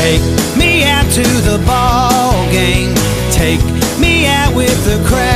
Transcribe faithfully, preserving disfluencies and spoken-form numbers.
Take me out to the ball game. Take me out with the crowd.